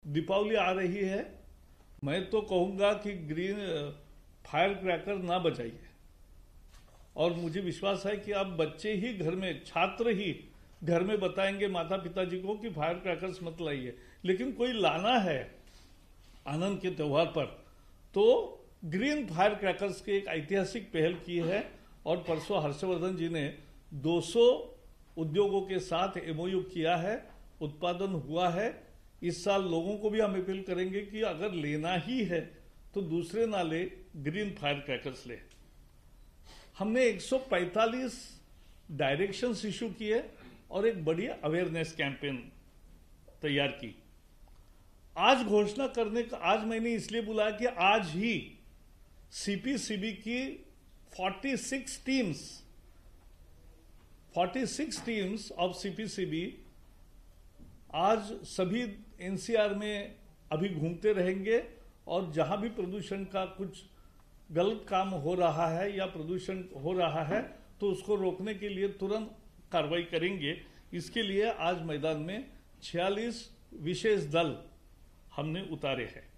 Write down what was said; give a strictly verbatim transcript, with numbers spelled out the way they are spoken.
दीपावली आ रही है, मैं तो कहूंगा कि ग्रीन फायर क्रैकर ना बजाइए। और मुझे विश्वास है कि अब बच्चे ही घर में, छात्र ही घर में बताएंगे माता पिताजी को कि फायर क्रैकर्स मत लाइए। लेकिन कोई लाना है आनंद के त्योहार पर तो ग्रीन फायर क्रैकर्स की एक ऐतिहासिक पहल की है। और परसों हर्षवर्धन जी ने दो सौ उद्योगों के साथ एमओयू किया है, उत्पादन हुआ है। इस साल लोगों को भी हम अपील करेंगे कि अगर लेना ही है तो दूसरे ना ले, ग्रीन फायर क्रैकर्स ले। हमने एक सौ पैंतालीस डायरेक्शंस इशू किए और एक बड़ी अवेयरनेस कैंपेन तैयार की। आज घोषणा करने का, आज मैंने इसलिए बुलाया कि आज ही सीपीसीबी की छियालीस टीम्स छियालीस टीम्स ऑफ सीपीसीबी आज सभी एनसीआर में अभी घूमते रहेंगे और जहां भी प्रदूषण का कुछ गलत काम हो रहा है या प्रदूषण हो रहा है तो उसको रोकने के लिए तुरंत कार्रवाई करेंगे। इसके लिए आज मैदान में छियालीस विशेष दल हमने उतारे हैं।